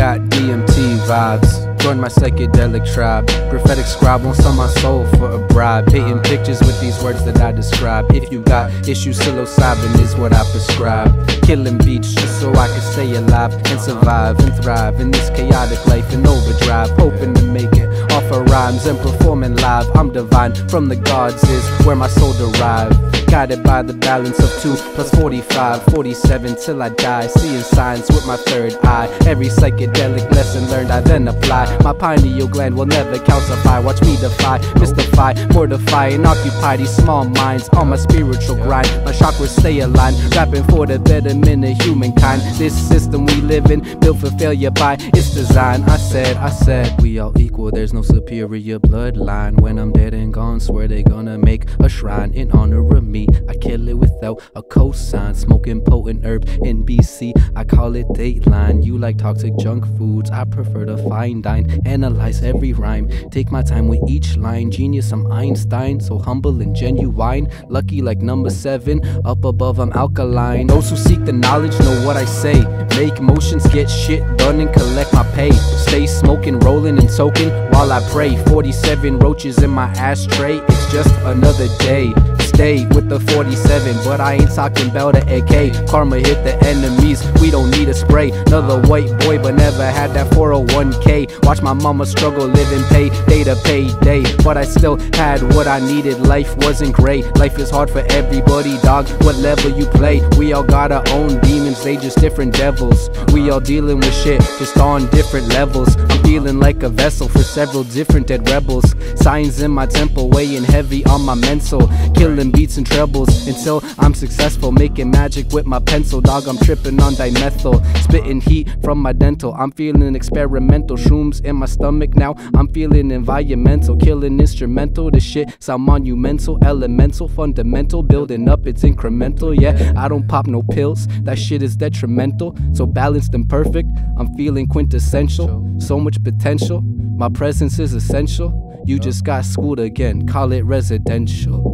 got DMT vibes, join my psychedelic tribe. Prophetic scribe won't sell my soul for a bribe. Painting pictures with these words that I describe. If you got issues, psilocybin is what I prescribe. Killing beats just so I can stay alive and survive and thrive in this chaotic life in overdrive. Hoping to make it off of rhymes and performing live. I'm divine, from the gods is where my soul derived. Guided by the balance of 2 plus 45, 47 till I die. Seeing signs with my third eye. Every psychedelic lesson learned I then apply. My pineal gland will never calcify. Watch me defy, mystify, mortify, and occupy these small minds on my spiritual grind. My chakras stay aligned, rapping for the betterment of humankind. This system we live in, built for failure by its design. I said, we all equal, there's no superior bloodline. When I'm dead and gone, swear they gonna make a shrine in honor of me. I kill it without a cosign, smoking potent herb in BC. I call it Dateline. You like toxic junk foods, I prefer to fine dine. Analyze every rhyme, take my time with each line. Genius, I'm Einstein, so humble and genuine. Lucky like number 7, up above I'm alkaline. Those who seek the knowledge know what I say. Make motions, get shit done and collect my pay. Stay smoking, rolling and soaking while I pray. 47 roaches in my ashtray, it's just another day. Stay with the 47, but I ain't talking about a AK. Karma hit the enemies, we don't need a spray. Another white boy but never had that 401k. Watch my mama struggle living pay day to payday, but I still had what I needed. Life wasn't great, life is hard for everybody, dog. What level you play? We all got our own demons, they just different devils. We all dealing with shit, just on different levels. I'm feeling like a vessel for several different dead rebels. Signs in my temple weighing heavy on my mental. Killing beats and trebles until I'm successful. Making magic with my pencil, dog. I'm tripping on dimethyl, spitting heat from my dental. I'm feeling experimental, shrooms in my stomach now. I'm feeling environmental, killing instrumental. The shit sound monumental, elemental, fundamental. Building up, it's incremental. Yeah, I don't pop no pills, that shit is detrimental. So balanced and perfect, I'm feeling quintessential. So much potential, my presence is essential. You just got schooled again, call it residential.